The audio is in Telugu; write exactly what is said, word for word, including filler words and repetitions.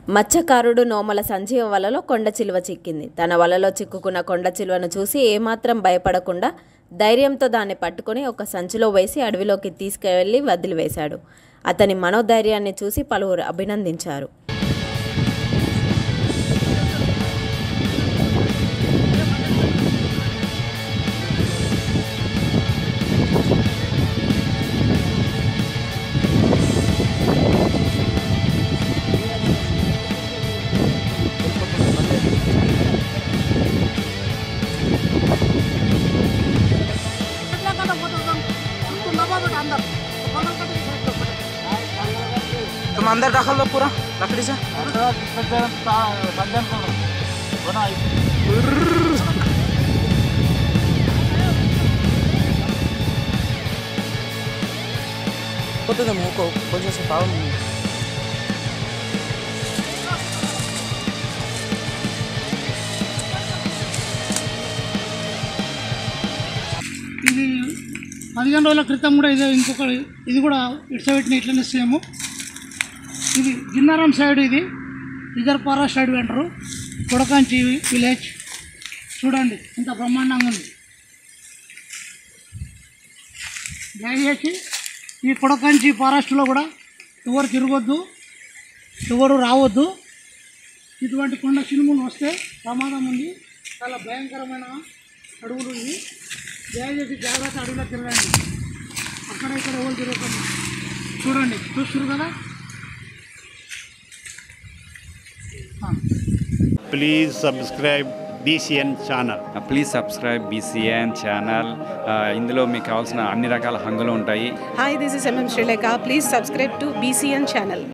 మత్స్యకారుడు నోమల సంజీవ వలలో కొండ చిలువ చిక్కింది. తన వలలో చిక్కుకున్న కొండ చిలువను చూసి ఏమాత్రం భయపడకుండా ధైర్యంతో దాన్ని పట్టుకొని ఒక సంచిలో వేసి అడవిలోకి తీసుకువెళ్ళి వదిలివేశాడు. అతని మనోధైర్యాన్ని చూసి పలువురు అభినందించారు. तुम अंदर दाखिल लो पूरा लकड़ी से। होते तो मुंह को वजह से पावर नहीं। ఇది పదిహేను రోజుల క్రితం కూడా ఇది ఇంకొక ఇది కూడా ఇట్సబెట్టిన ఇట్లనే సేమ్. ఇది జిన్నారం సైడ్, ఇది రిజర్వాయర్ సైడ్ అంటారు. కొడకాంచి విలేజ్ చూడండి ఇంత బ్రహ్మాండంగా ఉంది. దయచేసి ఈ కొడకాంచి ఫారెస్ట్లో కూడా ఎవరు తిరగొద్దు, ఎవరు రావద్దు. ఇటువంటి కొండ చిలుములు వస్తే ప్రమాదం ఉంది. చాలా భయంకరమైన అడవులు ఇవి. దయచేసి జాగ్రత్త, అడవిలో తిరగండి. అక్కడ ఇక్కడ ఎవరు తిరగకండి. చూడండి, చూస్తున్నారు కదా. Please subscribe B C N channel. Please subscribe B C N channel. ఇందులో మీకు కావాల్సిన అన్ని రకాల హంగులు ఉంటాయి. Hi, this is M M Sri Lanka. Please subscribe to B C N channel.